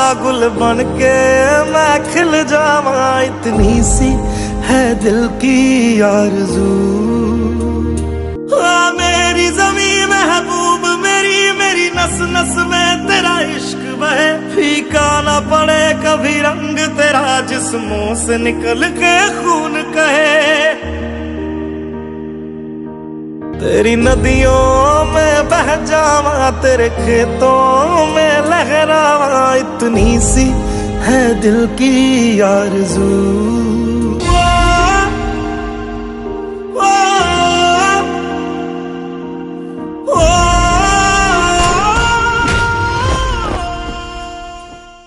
गुल बन के मैं खिल जावा, इतनी सी है दिल की आरज़ू। मेरी ज़मीन महबूब मेरी, मेरी नस नस में तेरा इश्क बहे, फीका ना पड़े कभी रंग तेरा जिस्मों से निकल के खून कहे। तेरी नदियों में बह जावा, तेरे खेतों में लहरावा, इतनी सी है दिल की आरज़ू।